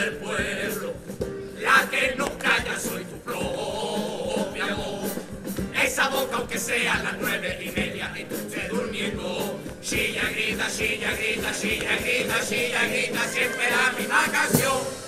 del pueblo, la que no calla soy tu propia voz. Esa boca aunque sea las 9:30 y tú estés durmiendo, chilla, grita, chilla, grita, chilla, grita, chilla, grita, siempre la misma canción.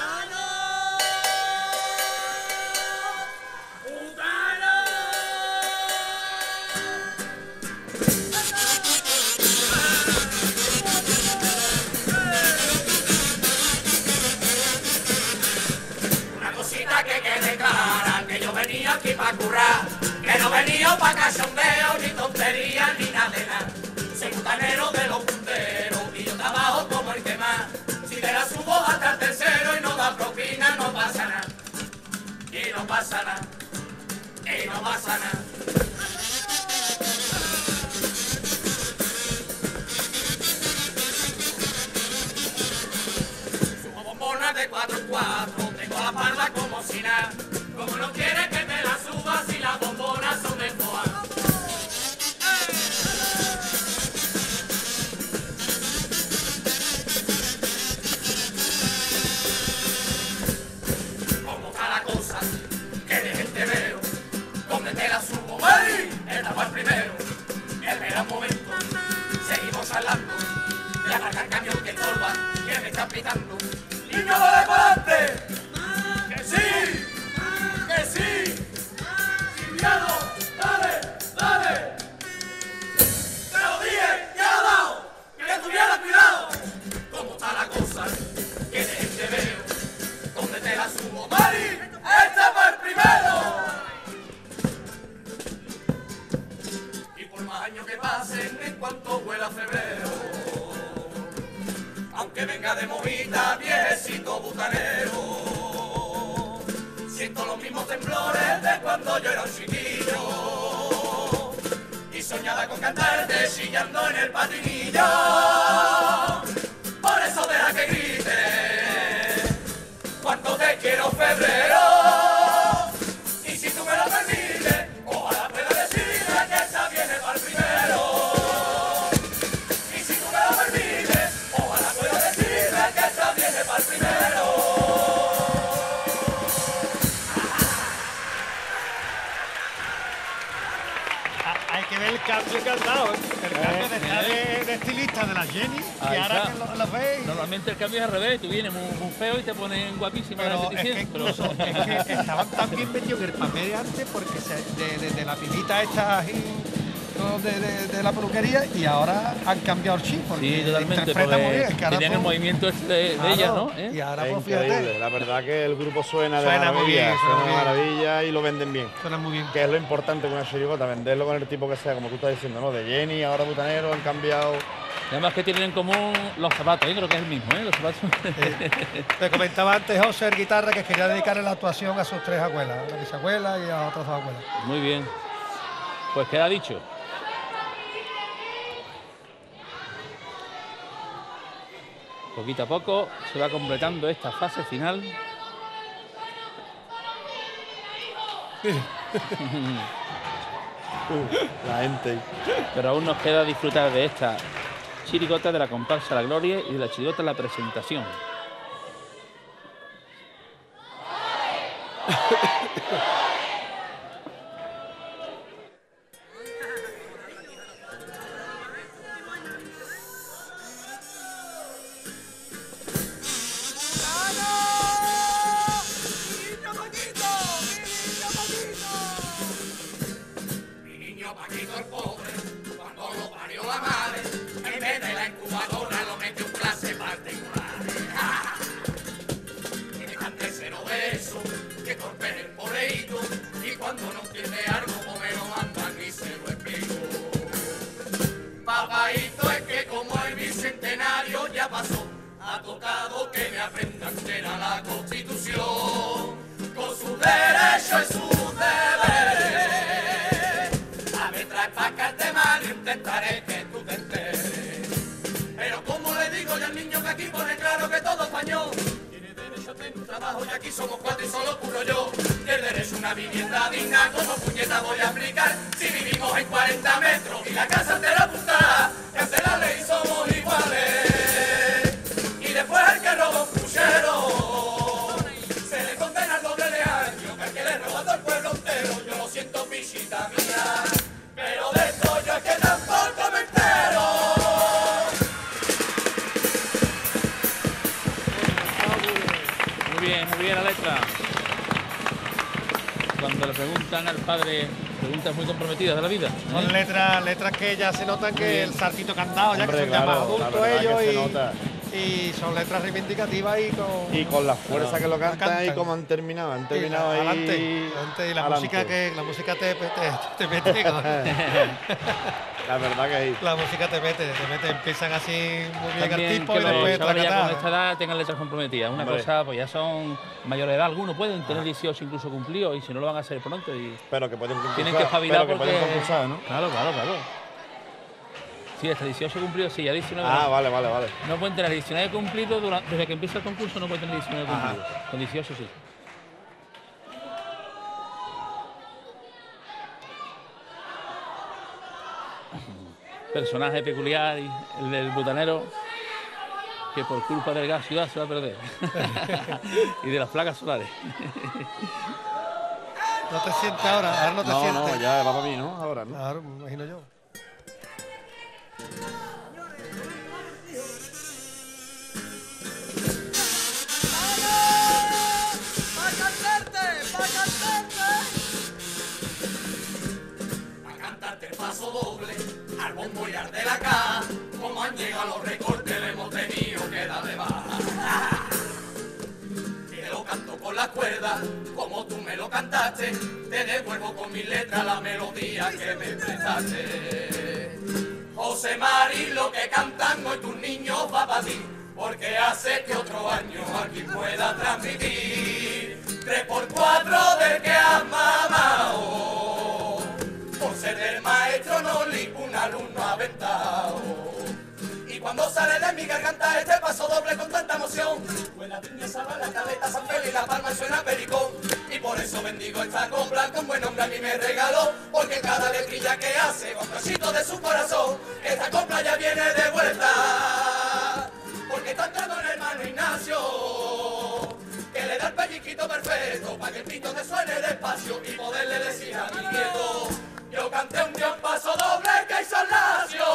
Aquí pa' currar, que no venía pa' cachondeo, ni tonterías, ni nada de nada. Soy butanero de los punteros y yo trabajo como el que más. Si te la subo hasta el tercero y no da propina, no pasa nada. Y no pasa nada, y no pasa nada. Subo bombonas de 4 en 4, tengo la parda como si nada. Como no quiere que te la suba si las bombonas son de foa. ¿Cómo está la cosa? Que de gente veo. ¿Dónde te la subo? ¡Ay! Estaba el primero. Espera un momento. Seguimos hablando. Le agarra el camión que estorba. Que me está pitando. ¡Niño, dale para adelante! ¡Que sí! ¡Que sí! ¡Sin miedo! ¡Dale! ¡Dale! ¡Te lo dije! ¡Ya lo he dado! ¡Que tuviera cuidado! ¿Cómo está la cosa? Que de gente veo. ¿Dónde te la subo? ¡Mari! ¡Este fue el primero! Y por más años que pasen, en cuanto huela febrero, aunque venga de movida, viejecito butanero, siento los mismos temblores de cuando yo era un chiquillo y soñaba con cantarte chillando en el patinillo. Por eso deja que grite cuánto te quiero, febrero. Y si tú me lo permites, ojalá pueda decirte que esa viene para el primero. Y si tú me lo permites, ojalá pueda decirte que esa viene para el primero. Hay que ver el cambio que has dado, el cambio de estar de estilista de la Jenny, y ahora que lo veis. Normalmente el cambio es al revés, tú vienes muy feo y te ponen guapísima en la Pero repetición. es que incluso es que estaban tan bien metidos en el papel de antes porque de la pibita esta de la peluquería, y ahora han cambiado el chip porque Sí, totalmente, interpreta muy bien. porque Es que ahora tenían el tú- movimiento este de ella, ¿no? Y ahora Es pues increíble, fíjate, la verdad que el grupo suena de Suena muy maravilla, bien, suena suena de muy bien. maravilla y lo venden bien. suena muy bien. Que es lo importante con una chirigota, venderlo con el tipo que sea, como tú estás diciendo, ¿no? De Jenny, ahora butanero, han cambiado. Y además que tienen en común los zapatos, yo creo que es el mismo, ¿eh? Los zapatos. Te comentaba antes José, el guitarra, que quería dedicarle la actuación a sus 3 abuelas, a la bisabuela y a otras 2 abuelas. Muy bien. Pues queda dicho. Poquito a poco se va completando esta fase final. La gente. Pero aún nos queda disfrutar de esta chirigota de la comparsa La Gloria y de la chirigota La Presentación. Mi niño Paquito el pobre, cuando lo parió la madre, en vez de la incubadora lo metió en clase particular. Tiene tan tercero de eso, que torpe es el pobreíto, y cuando no entiende algo, pues me lo mandan y se lo explico. Papaíto, es que como el bicentenario ya pasó, ha tocado que me aprenda entera la Constitución, con sus derechos y sus deberes. A ver, trae pa' acá el tema y intentaré que tú te enteres. Pero como le digo yo al niño que aquí pone claro que todo español tiene derecho a tener un trabajo, y aquí somos 4 y solo puro yo. Y el derecho a una vivienda digna, como puñeta voy a aplicar si vivimos en 40 metros y la casa entera apuntada, que ante la ley somos iguales. Y después el que roba un puchero muy bien la letra. Cuando le preguntan al padre, preguntas muy comprometidas de la vida. Son letras que ya se notan que el saltito cantado, ya que son ya más Claro, adultos la verdad ellos que se nota. y son letras reivindicativas Y con la fuerza que lo cantan y como han terminado ahí. Adelante. Y la música te mete. La verdad que ahí. La música te mete, empiezan así muy bien al También tipo que y los después chavales ya con esta tracatar. edad tengan letras comprometidas. Una Hombre. cosa, pues ya son mayor de edad. Algunos pueden tener 18 incluso cumplidos y si no lo van a hacer pronto. Y Pero que pueden concursar. tienen que espabilar pero que porque... pueden concursar, ¿no? Claro. Sí, hasta 18 cumplidos, sí, ya 19. Ah, no. vale. No pueden tener 19 cumplidos desde que empieza el concurso, no pueden tener 19 Ajá. cumplidos. Con 18 sí. Personaje peculiar y el del butanero que por culpa del gas ciudad se va a perder. Y de las placas solares. No te sientes ahora no te No, sientes. ya va para mí, ¿no? Ahora, ¿no? Claro, me imagino yo. A cantarte el paso doble, al bombo y al de la caja, como han llegado los recortes, le hemos tenido que darle baja. Te lo canto con la cuerda, como tú me lo cantaste, te devuelvo con mis letras la melodía que me prestaste. José Mari, lo que cantan hoy tus niños va para ti, porque hace que otro año aquí pueda transmitir 3x4 del que has mamado. Por ser el maestro Noli, un alumno aventado. Y cuando sale de mi garganta este paso doble con tanta emoción, pues la piña salva la caleta, San Félix, la palma y suena pericón. Y por eso bendigo esta copla con buen nombre a mí me regaló, porque cada letrilla que hace con cosito de su corazón, esta copla ya viene de vuelta. Porque está entrando el hermano Ignacio, que le da el pellizquito perfecto para que el pito me suene despacio y poderle decir a mi nieto: yo canté un día un paso doble que hizo el Lazio.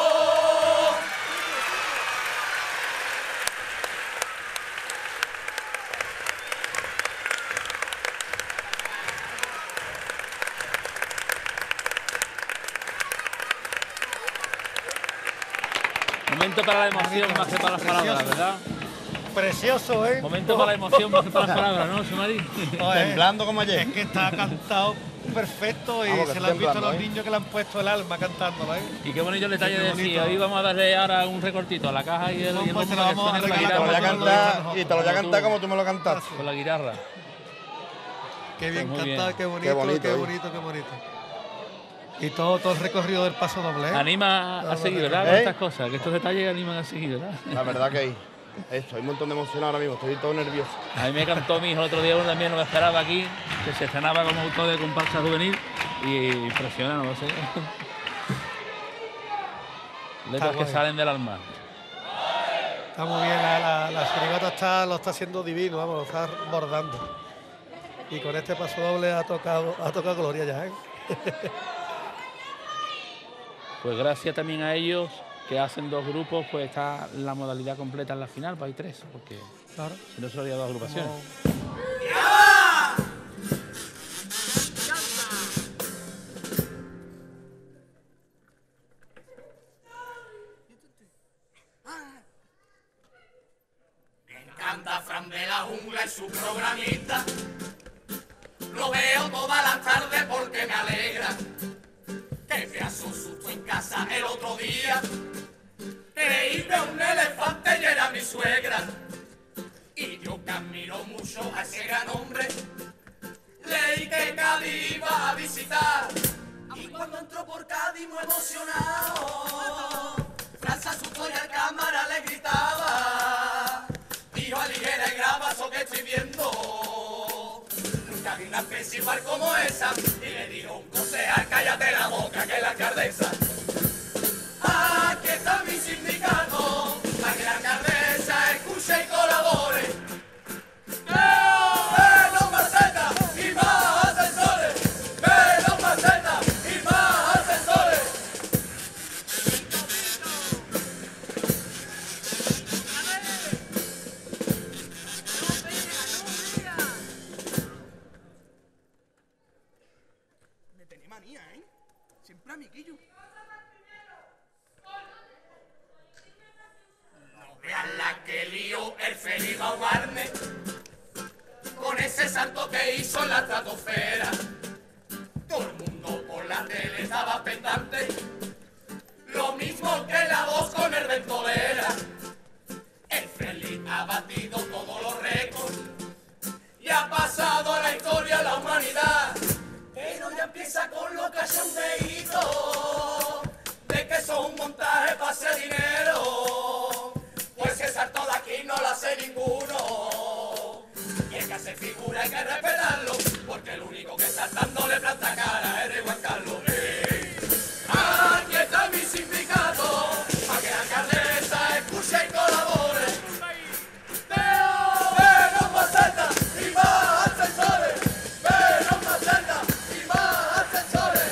Momento para la emoción más que para las palabras, Precioso. ¿verdad? Precioso, ¿eh? Momento para la emoción más que para las palabras, ¿no, Sumari? Joder, Temblando como ayer. Es que está cantado perfecto y Vamos, que se estoy lo han visto a temblando, los niños que le han puesto el alma cantándolo, ¿eh? Y qué bonito el detalle Qué de decir, bonito. hoy vamos a darle ahora un recortito a la caja y el Pues bombo te lo que vamos a suene con la regalar, Te lo voy a guitarra, como cantar y te lo voy a cantar como tú me lo cantaste. con la guitarra. Qué bien Pues muy cantado, bien. qué bonito, Qué bonito, qué ¿eh? bonito, qué bonito. Y todo el recorrido del paso doble, ¿eh? Anima a Vamos, seguir, ¿verdad? ¿eh? Con estas cosas, que estos detalles animan a seguir, ¿verdad? La verdad que hay. Esto, hay un montón de emoción ahora mismo, estoy todo nervioso. A mí me cantó mi hijo el otro día, uno también no me esperaba aquí, que se estrenaba como autor de comparsa juvenil y impresiona, no lo sé. Letras que guay. salen del alma. Está muy bien, la chirigota lo está haciendo divino, vamos, lo está bordando. Y con este paso doble ha tocado Gloria ya, ¿eh? Pues gracias también a ellos que hacen dos grupos, pues está la modalidad completa en la final, pues hay tres, porque Claro. si no solo había dos agrupaciones. Canta Fran de la Jungla y su programista. Lo veo todas las tardes porque me alegra. Que me asustó susto en casa el otro día. Creí que un elefante y era mi suegra. Y yo que admiro mucho a ese gran hombre. Leí que Cádiz iba a visitar. Y cuando entró por Cádiz muy emocionado, Fran se asustó y al cámara le gritaba: dijo Aliguera y graba eso que estoy viendo. Nunca vi una especie igual como esa. Y le dijo un concejal: cállate la boca que es la alcaldesa. Aquí está mi sindicato, para que la alcaldesa escuche y colabore. ¡Menos macetas y más ascensores! ¡Menos macetas y más ascensores! amiguillo. No vean la que lío el feliz va a ahogarme con ese salto que hizo en la estratosfera. Todo el mundo por la tele estaba pendante, lo mismo que la voz con el ventolera. El feliz ha batido todos los récords y ha pasado a la historia de la humanidad. Pero ya empieza con lo cachondeíto de que son un montaje para hacer dinero. Pues ese salto de aquí no lo hace ninguno. Y el que hace figura hay que respetarlo, porque el único que está dándole planta cara es de Juan Carlos. Aquí está mi sindicato, para que la alcaldesa escuche y colabore. Menos macetas y más ascensores. Menos macetas y más ascensores.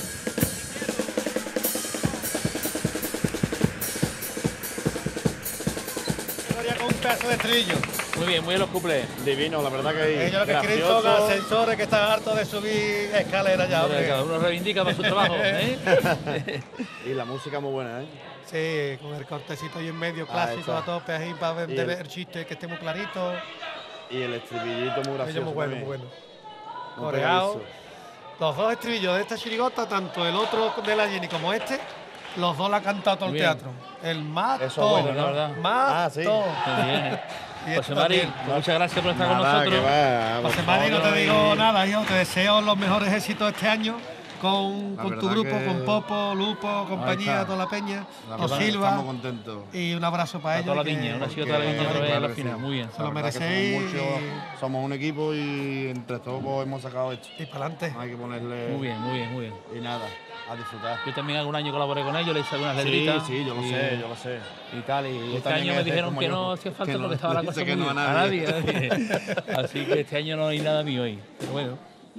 Haría con un pedazo de estribillo. Muy bien los cuplés. Divino, la verdad que Ellos lo que quieren son gracioso. ascensores que están hartos de subir escaleras ya, hombre. Cada uno reivindica para su trabajo, ¿eh? Y la música muy buena, ¿eh? Sí, con el cortecito ahí en medio, Ahí clásico está. a tope, ahí para Y ver el- el chiste que esté muy clarito. Y el estribillito muy gracioso. Ellos muy bueno, también. muy bueno. Muy Coreado. pegadizo. Los dos estribillos de esta chirigota, tanto el otro de la Jenny como este, los dos la han cantado todo el Muy bien. teatro. El mato. Eso es bueno, la verdad. Mato. Ah, sí. Muy bien. Y José esto Mari, también. muchas gracias por estar con Nada, nosotros. que va, José por Mari, no te favor, digo y- nada, yo te deseo los mejores éxitos este año con La tu verdad grupo, que- con Popo, Lupo, compañía, está. toda la peña, La los verdad que Silva. Estamos contentos. Y un abrazo para A ellos. toda la que- viña, una sido Porque- toda la viña otra vez a claro la que final. sí. Muy bien. Se lo La verdad que merecéis somos un equipo y entre todos pues, hemos sacado esto. y para adelante. No hay que ponerle. Muy bien, muy bien, muy bien. Y nada, a disfrutar. Yo también algún año colaboré con ellos, le hice algunas Sí, letritas. sí, yo lo y- sé, yo lo sé. Y tal, y Tú este también año me eres dijeron como que yo, no hacía falta que no- porque estaba la le cosa dice muy que no bien. a nadie. A nadie. Así que este año no hay nada mío hoy. Pero bueno.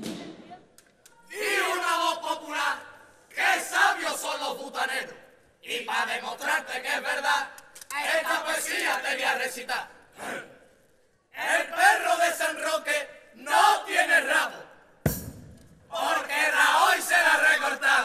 Y una voz popular, que sabios son los butaneros. Y para demostrarte que es verdad, esta poesía te voy a recitar. El perro de San Roque no tiene rabo, porque Rajoy se la ha recortado.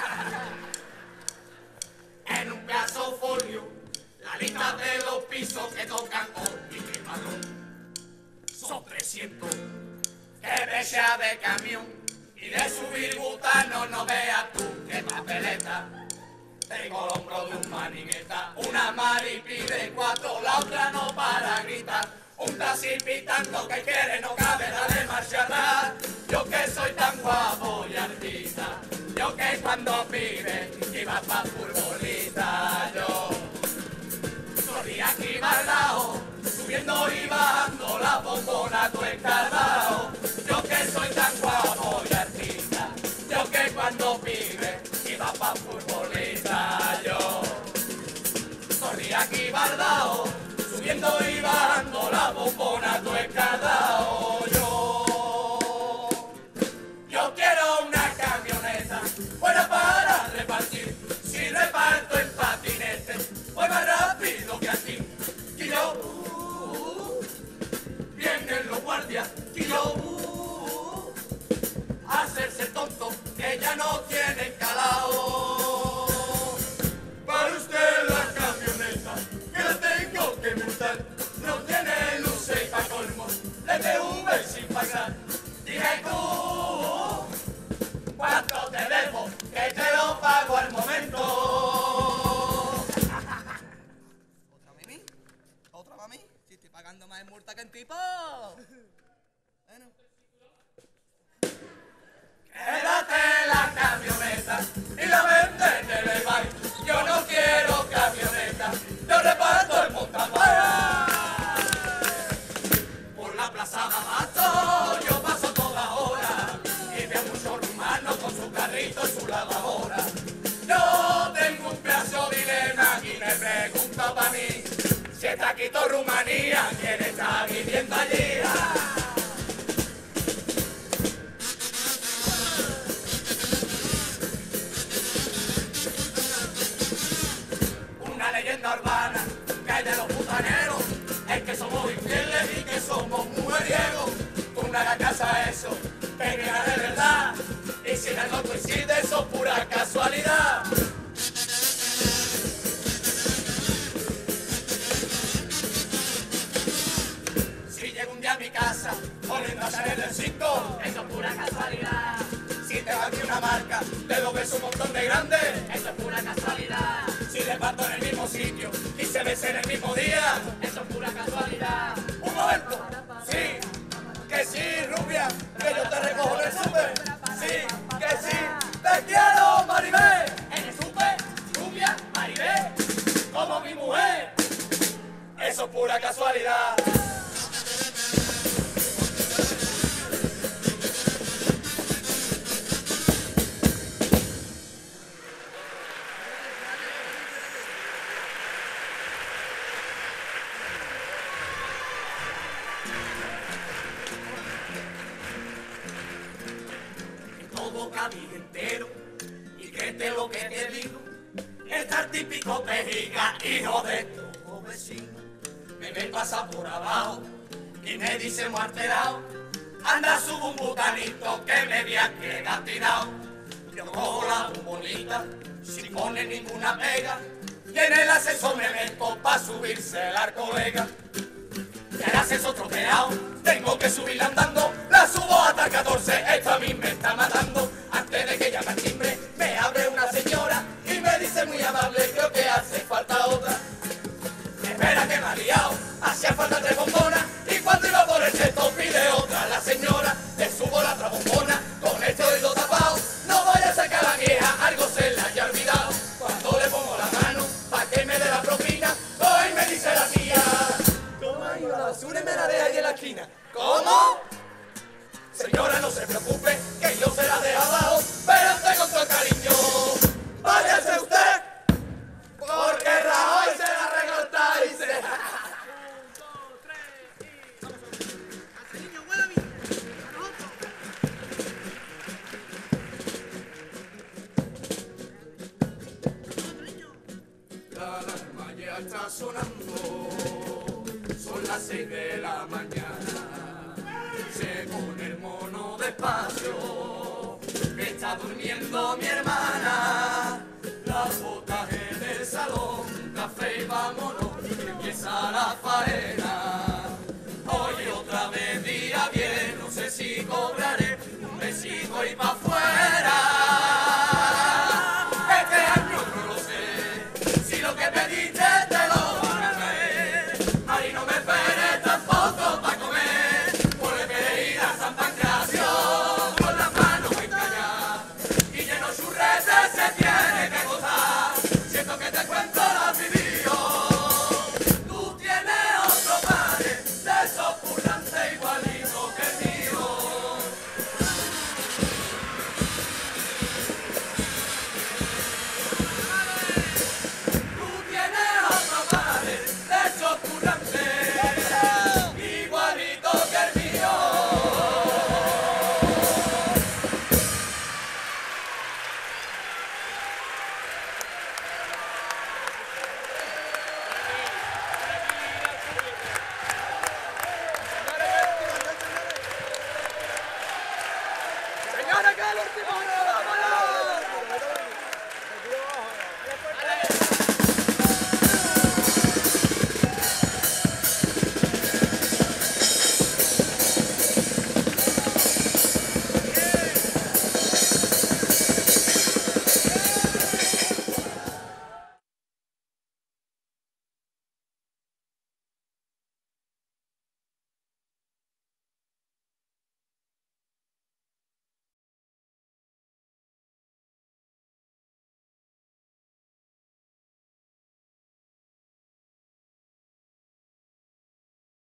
En un pedazo folio, la lista de los pisos que tocan hoy y que marrón. Son 300 que bella de camión y de subir butano no veas tú qué papeleta. Tengo el hombro de un manigueta, una mari pide 4, la otra no para gritar. Un taxi pitando que quiere no cabe, dale marcha atrás. Yo que soy tan guapo y artista, yo que cuando pide iba pa' futbolista, yo corrí aquí baldao, subiendo y bajando la bombona tu escarbao. Yo que soy tan guapo y artista, yo que cuando pide iba pa' futbolista, yo corrí aquí baldao, subiendo y bajando la bombona tu escarbao. Yo quiero una camioneta buena para repartir, si reparto en patinete voy más rápido que aquí. Y yo, vienen los guardias, y yo, hacerse tonto, que ya no tienen calao. Para usted la camioneta, que la tengo que multar, no tiene luces y pa' colmo, le TV sin pasar. Dime tú, ¿cuánto te debo? Que te lo pago al momento. ¿Otra mami? ¿Otra mami? Si estoy pagando más en multa que en tipo. Bueno. Quédate la camioneta y la vende en el Ebay. Yo no quiero camioneta, yo reparto el montapaga. Por la plaza de Abasto yo paso toda hora y veo muchos rumanos con su carrito y su lavadora. Yo tengo un pedazo de dilema y me pregunto para mí si está quito Rumanía, ¿quién está viviendo allí? Una leyenda urbana que hay de los butaneros es que somos infieles y que somos mujeriegos. Tú no hagas caso a eso, que era de verdad. Y si en algo coincide, eso es pura casualidad. día a mi casa, volviendo a salir del 5. Eso es pura casualidad. Si te va a una marca, te lo ves un montón de grande. Eso es pura casualidad. Si le parto en el mismo sitio y se ves en el mismo día. Eso es pura casualidad. Un momento. Sí, que sí, rubia, que yo te recojo en el súper. Sí, que sí, te quiero, Maribel. En el súper, rubia, Maribel, como mi mujer. Eso es pura casualidad. Todo Cádiz entero, y créete lo que te digo, estar típico Pejiga, hijo de tu vecino. Me ve pasar por abajo y me dice muy alterado, anda subo un butanito que me voy a quedar tirado. Yo cojo la bombonita sin poner ninguna pega, y en el ascensor me meto pa' subirse la colega. Y el ascensor tropeado, tengo que subir andando, la subo hasta el 14, esto a mí me está matando. Antes de que llame al timbre, me abre una señora y me dice muy amable, creo que hace falta otra. Espera que me ha liado, hacía falta 3 bombonas, y cuando iba por el sexto pide otra la señora. Le subo la otra bombona, con este oído tapado, no vaya a sacar a la vieja, algo se la haya olvidado. Cuando le pongo la mano, pa' que me dé la propina, hoy me dice la tía, ¿cómo ha ido la basura y me la deja ahí en la esquina? ¿Cómo? Señora, no se preocupe, que yo se la dejo abajo, pero tengo todo el cariño. Váyase usted, porque Rajoy se la recorta y se... La alarma ya está sonando, son las 6 de la mañana. Se pone el mono despacio, que está durmiendo mi hermana. Las botas en el salón, café y vámonos, que empieza la faena.